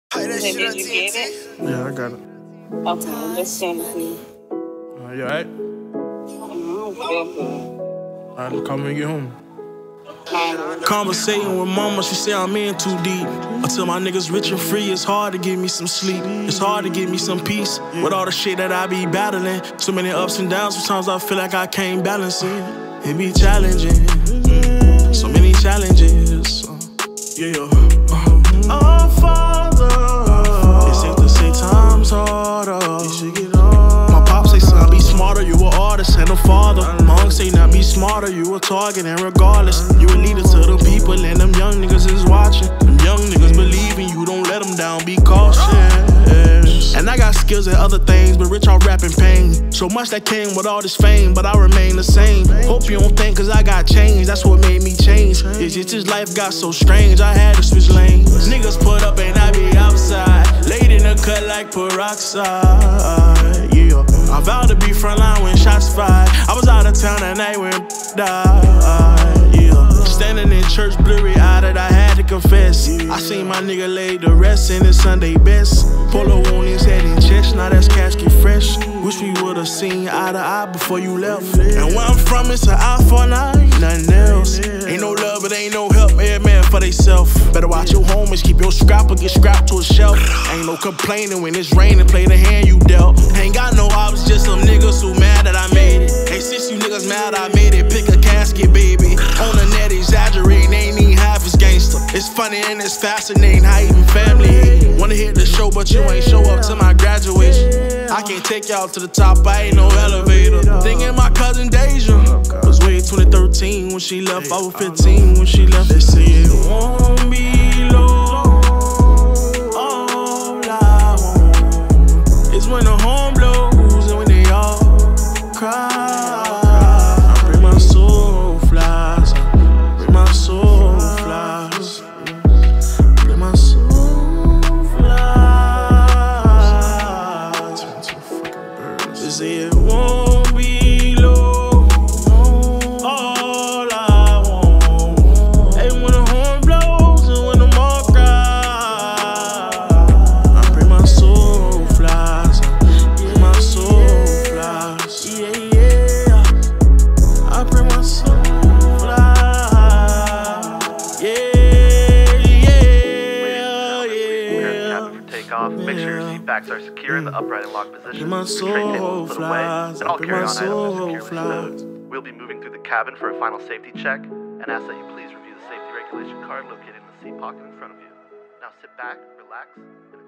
Did you get it? Yeah, I got it. Okay, let's send it to you. You alright? Alright, call me when you get home. Conversating with mama, she say I'm in too deep. Until my niggas rich and free, it's hard to give me some sleep. It's hard to give me some peace with all the shit that I be battling. So many ups and downs, sometimes I feel like I can't balance it. It be challenging, so many challenges. Yeah. Oh, Father, it's safe to say times harder. My pop say, son, be smarter, you an artist and a father. My uncle say, now be smarter, you a target, and regardless, you a leader to them people, and them young niggas is watching. Them young niggas believe in you, don't let them down, be cautious. And I got skills at other things, but rich off rapping pain. So much that came with all this fame, but I remain the same. Hope you don't think cause I got changed, that's what made me change. It's just this life got so strange, I had to switch lanes. Niggas put up and I be outside, laid in the cut like peroxide. Yeah, I vowed to be frontline when shots fired. I was out of town that night when died. Yeah, standing in church blurry-eyed, I had to confess. I seen my nigga lay to rest in his Sunday best. Polo on his head and chest, now that's casket fresh. Wish we would've seen eye to eye before you left. And where I'm from, it's an eye for an eye, nothing else. Ain't no love, it ain't no help, every man for theyself. Better watch your homies, keep your scrap or get scrapped to a shelf. Ain't no complaining when it's raining, play the hand you dealt. Ain't got no ops, just some niggas who mad that I made it. Hey, since you niggas mad I made it, pick a casket, baby. On the net, exaggerating, ain't even half as gangster. It's funny and it's fascinating how even family hate. Wanna hit the show, but you ain't show up to my graduation. I can't take y'all to the top, I ain't no elevator. Thinking my cousin Deja was way 2013 when she left. I was 15 when she left. They say it won't be long. All I want is when the horn blows and when they all cry. I bring my soul flies. I bring my soul flies. I bring my soul flies. They say it won't be long. All I want is when the horn blows and when the mob cry. I bring my soul flies. I bring my soul flies. Yeah, yeah. I bring my soul flies. Yeah, yeah, yeah. Take off. Make sure your seat backs are secure in the upright and locked position. My Your tray table is put away, flies. and all Bring carry-on my items are soul securely flies. stowed. We'll be moving through the cabin for a final safety check, and ask that you please review the safety regulation card located in the seat pocket in front of you. Now sit back, relax, and